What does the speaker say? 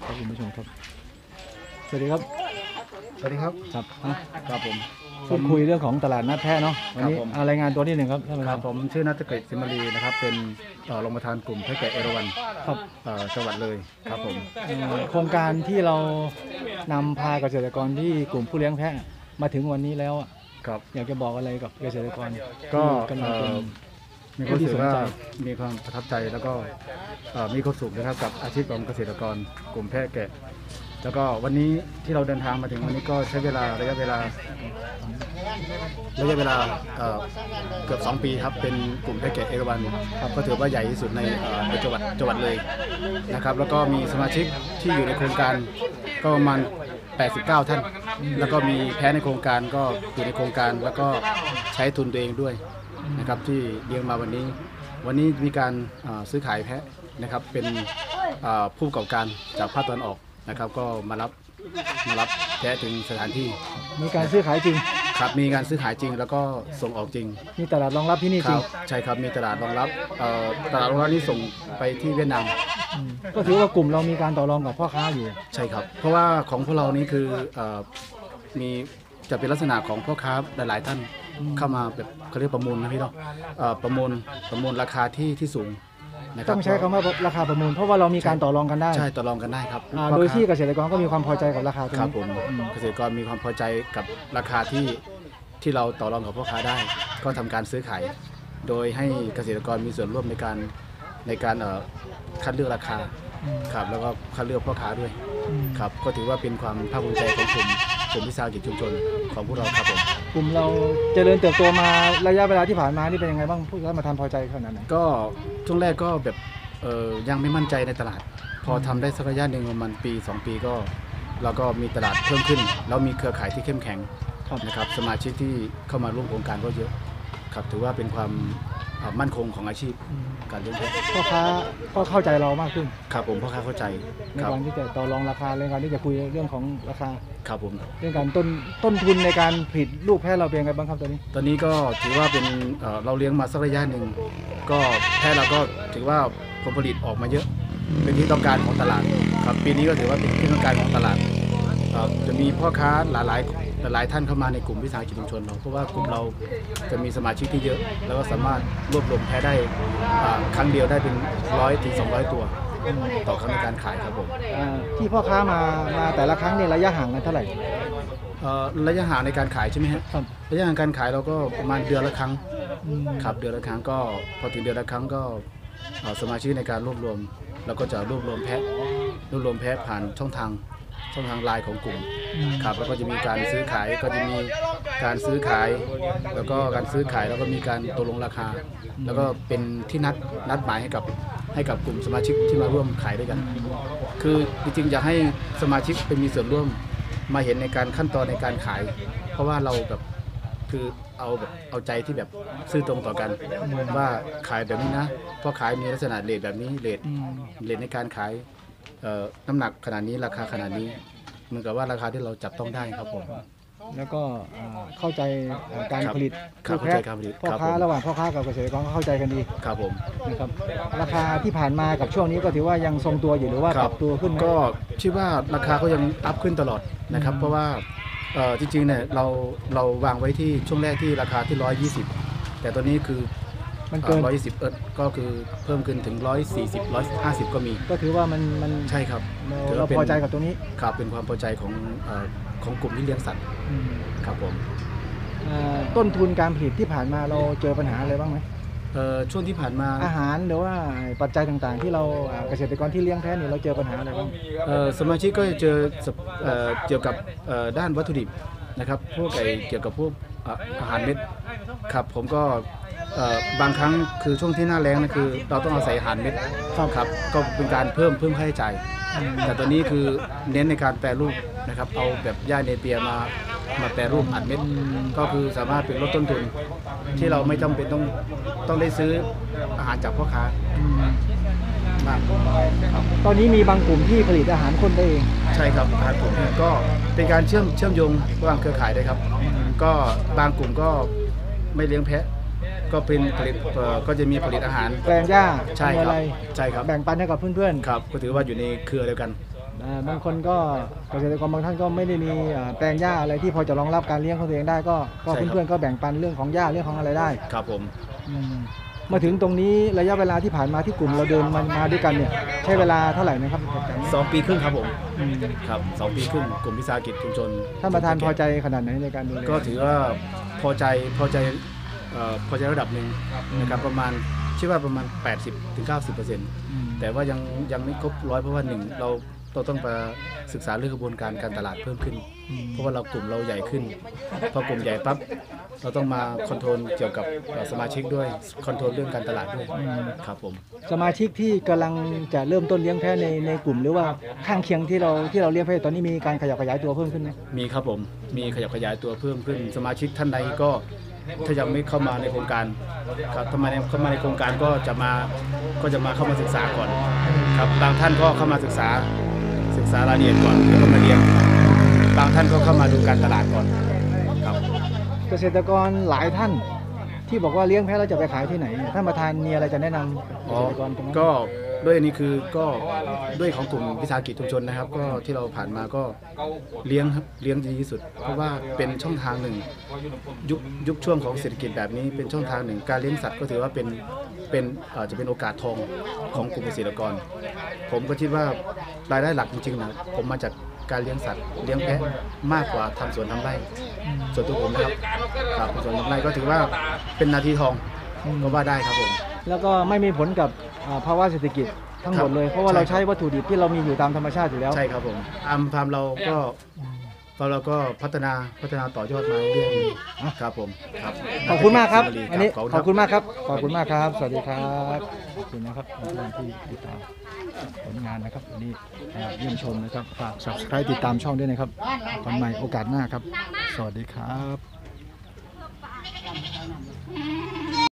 ครับคุณผู้ชมครับสวัสดีครับสวัสดีครับครับครับผมพูดคุยเรื่องของตลาดนัดแพะเนาะวันนี้รายงานตัวนิดหนึ่งครับท่านประธานผมชื่อนัทกฤษสิมลีนะครับเป็นรองประธานกลุ่มแพะแกะเอราวัณครับจังหวัดเลยครับผมโครงการที่เรานำพาเกษตรกรที่กลุ่มผู้เลี้ยงแพะมาถึงวันนี้แล้วครับอยากจะบอกอะไรกับเกษตรกรก็กำลังเป็นมีความรู้สึกว่ามีความประทับใจแล้วก็มีความสุขนะครับกับอาชีพของเกษตรกรกลุ่มแพะแกะแล้วก็วันนี้ที่เราเดินทางมาถึงวันนี้ก็ใช้ระยะเวลาเกือบ2 ปีครับเป็นกลุ่มแพะแกะเอราวัณครับก็ถือว่าใหญ่ที่สุดในจังหวัดเลยนะครับแล้วก็มีสมาชิกที่อยู่ในโครงการก็ประมาณ89 ท่านแล้วก็มีแพะในโครงการก็อยู่ในโครงการแล้วก็ใช้ทุนตัวเองด้วยนะครับที่เลี้ยงมาวันนี้มีการซื้อขายแพะนะครับเป็นผู้ประกอบการจากภาคตะวันออกนะครับก็มารับแพะถึงสถานที่มีการซื้อขายจริงครับมีการซื้อขายจริงแล้วก็ส่งออกจริงมีตลาดรองรับที่นี่จริงใช่ครับมีตลาดรองรับนี่ส่งไปที่เวียดนามก็ถือว่ากลุ่มเรามีการต่อรองกับพ่อค้าอยู่ใช่ครับเพราะว่าของพวกเรานี้คือมีจะเป็นลักษณะของพ่อค้าหลายๆท่านเข้ามาแบบเขาเรียกประมูลนะพี่เนาะประมูลราคาที่สูงต้องใช้คำว่าราคาประมูลเพราะว่าเรามีการต่อรองกันได้ใช่ต่อรองกันได้ครับโดยที่เกษตรกรก็มีความพอใจกับราคาตรงนี้ครับผมเกษตรกรมีความพอใจกับราคาที่เราต่อรองกับพ่อค้าได้ก็ทำการซื้อขายโดยให้เกษตรกรมีส่วนร่วมในการคัดเลือกราคาครับแล้วก็คัดเลือกพ่อค้าด้วยครับก็ถือว่าเป็นความภาคภูมิใจของกลุ่มวิสาหกิจชุมชนของพวกเราครับผมกลุ่มเราเจริญเติบโตมาระยะเวลาที่ผ่านมานี่เป็นยังไงบ้างผู้ค้ามาทำพอใจขนาดไหนก็ช่วงแรกก็แบบยังไม่มั่นใจในตลาดพอทำได้สักระยะหนึ่งประมาณปี 2 ปีก็เราก็มีตลาดเพิ่มขึ้นแล้วมีเครือข่ายที่เข้มแข็งนะครับสมาชิกที่เข้ามาร่วมโครงการก็เยอะครับถือว่าเป็นความมั่นคงของอาชีพการเลี้ยงแพะพ่อค้าก็เข้าใจเรามากขึ้นครับผมพ่อค้าเข้าใจในการที่จะต่อรองราคาในการที่จะคุยเรื่องของราคาครับผมเรื่องการต้นทุนในการผลิตลูกแพะเราเป็นไงบ้างครับตอนนี้ก็ถือว่าเป็นเราเลี้ยงมาสักระยะหนึ่งก็แพะเราก็ถือว่าผลผลิตออกมาเยอะเป็นที่ต้องการของตลาดครับปีนี้ก็ถือว่าเป็นที่ต้องการของตลาดจะมีพ่อค้าหลายท่านเข้ามาในกลุ่มวิสาหกิจชุมชนเราเพราะว่ากลุ่มเราจะมีสมาชิกที่เยอะแล้วก็สามารถรวบรวมแพะได้ครั้งเดียวได้เป็น100 ถึง 200 ตัวต่อครั้งในการขายครับผมที่พ่อค้ามาแต่ละครั้งเนี่ยระยะห่างกันเท่าไหร่ระยะห่างในการขายใช่ไหมครับระยะห่างการขายเราก็ประมาณเดือนละครั้งครับเดือนละครั้งก็พอถึงเดือนละครั้งก็สมาชิกในการรวบรวมเราก็จะรวบรวมแพะผ่านช่องทางไลน์ของกลุ่มครับแล้วก็จะมีการซื้อขายก็จะมีการซื้อขายแล้วก็การซื้อขายแล้วก็มีการตกลงราคาแล้วก็เป็นที่นัดหมายให้กับกลุ่มสมาชิกที่มาร่วมขายด้วยกันคือจริงๆอยากให้สมาชิกเป็นมีส่วนร่วมมาเห็นในการขั้นตอนในการขายเพราะว่าเราแบบคือเอาใจที่แบบซื่อตรงต่อกันว่าขายแบบนี้นะเพราะขายมีลักษณะเรทแบบนี้เรทในการขายน้ำหนักขนาดนี้ราคาขนาดนี้เหมือนกับว่าราคาที่เราจับต้องได้ครับผมแล้วก็เข้าใจการผลิตเข้าใจการผลิตพ่อค้าระหว่างพ่อค้ากับเกษตรกรก็เข้าใจกันดีครับผมนะครับราคาที่ผ่านมากับช่วงนี้ก็ถือว่ายังทรงตัวอยู่หรือว่าปรับตัวขึ้นก็คิดว่าราคาก็ยังอัพขึ้นตลอดนะครับเพราะว่าจริงๆเนี่ยเราวางไว้ที่ช่วงแรกที่ราคาที่120แต่ตอนนี้คือมันเกิน 120ก็คือเพิ่มขึ้นถึง140 150ก็มีก็ถือว่ามันใช่ครับเราพอใจกับตรงนี้ครับเป็นความพอใจของกลุ่มที่เลี้ยงสัตว์ครับผมต้นทุนการผลิตที่ผ่านมาเราเจอปัญหาอะไรบ้างไหมช่วงที่ผ่านมาอาหารหรือว่าปัจจัยต่างๆที่เราเกษตรกรที่เลี้ยงแพะนี่เราเจอปัญหาอะไรบ้างสมาชิกก็จะเจอเกี่ยวกับด้านวัตถุดิบนะครับพวกเกี่ยวกับพวกอาหารเม็ดครับผมก็บางครั้งคือช่วงที่หน้าแล้งนะคือเราต้องอาศัยอาหารเม็ดครับก็เป็นการเพิ่มค่าใช้จ่ายแต่ตอนนี้คือเน้นในการแปรรูปนะครับเอาแบบหญ้าเนเปียมาแปรรูปอัดเม็ดก็คือสามารถเป็นลดต้นทุนที่เราไม่จำเป็นต้องได้ซื้ออาหารจากพ่อค้าตอนนี้มีบางกลุ่มที่ผลิตอาหารคนได้เองใช่ครับบางกลุ่มก็เป็นการเชื่อมโยงระหว่างเครือข่ายได้ครับก็บางกลุ่มก็ไม่เลี้ยงแพะก็เป็นผลิตก็จะมีผลิตอาหารแปลงหญ้าใช่ครับแบ่งปันให้กับเพื่อนๆครับก็ถือว่าอยู่ในเครือเดียวกันบางคนก็เกษตรกรบางท่านก็ไม่ได้มีแปลงหญ้าอะไรที่พอจะรองรับการเลี้ยงของตัวเองได้ก็เพื่อนๆก็แบ่งปันเรื่องของหญ้าเรื่องของอะไรได้ครับผมมาถึงตรงนี้ระยะเวลาที่ผ่านมาที่กลุ่มเราเดินมาด้วยกันเนี่ยใช้เวลาเท่าไหร่นะครับ 2 ปีครึ่งครับผมครับ2 ปีครึ่งกลุ่มวิสาหกิจชุมชนท่านประธานพอใจขนาดไหนในการดูแลก็ถือว่าพอใจระดับหนึ่งนะครับประมาณคิดว่าประมาณ 80-90%แต่ว่ายังไม่ครบ100เพราะว่าหนึ่งเราต้องไปศึกษาเรื่องกระบวนการการตลาดเพิ่มขึ้นเพราะว่าเรากลุ่มเราใหญ่ขึ้นพอกลุ่มใหญ่ปั๊บเราต้องมาคอนโทรลเกี่ยวกับสมาชิกด้วยคอนโทรลเรื่องการตลาดด้วยครับผมสมาชิกที่กำลังจะเริ่มต้นเลี้ยงแพะในกลุ่มหรือว่าข้างเคียงที่เราเลี้ยงแพะตอนนี้มีการขยับขยายตัวเพิ่มขึ้นไหมมีครับผมมีขยับขยายตัวเพิ่มขึ้นสมาชิกท่านใดก็ถ้ายังไม่เข้ามาในโครงการครับถ้าเข้ามาในโครงการก็จะมาเข้ามาศึกษาก่อนครับบางท่านก็เข้ามาศึกษารายละเอียดก่อนแล้วก็มาเรียนบางท่านก็เข้ามาดูการตลาดก่อนครับเกษตรกรหลายท่านที่บอกว่าเลี้ยงแพะแล้วจะไปขายที่ไหนท่านประธานมีอะไรจะแนะนำเกษตรกรตรงนี้ก็ด้วยอันนี้คือก็ด้วยของกลุ่มวิสาหกิจชุมชนนะครับก็ที่เราผ่านมาก็เลี้ยงครับเลี้ยงดีที่สุดเพราะว่าเป็นช่องทางหนึ่งยุคช่วงของเศรษฐกิจแบบนี้เป็นช่องทางหนึ่งการเลี้ยงสัตว์ก็ถือว่าเป็นจะเป็นโอกาสทองของกลุ่มเกษตรกรผมก็คิดว่ารายได้หลักจริงๆนะผมมาจากการเลี้ยงสัตว์เลี้ยงแพะมากกว่าทำสวนทำไร่ส่วนตัวผมนะครับสวนทำไร่ก็ถือว่าเป็นนาทีทองก็ว่าได้ครับผมแล้วก็ไม่มีผลกับภาวะเศรษฐกิจทั้งหมดเลยเพราะว่าเราใช้วัตถุดิบที่เรามีอยู่ตามธรรมชาติอยู่แล้วใช่ครับผมฟาร์มเราก็พัฒนาต่อยอดมาเรื่อยๆครับผมครับขอบคุณมากครับอันนี้ขอบคุณมากครับขอบคุณมากครับสวัสดีครับขอบคุณนะครับที่ติดตามผลงานนะครับวันนี้เยี่ยมชมนะครับฝาก Subscribe ติดตามช่องด้วยนะครับตอนใหม่โอกาสหน้าครับสวัสดีครับ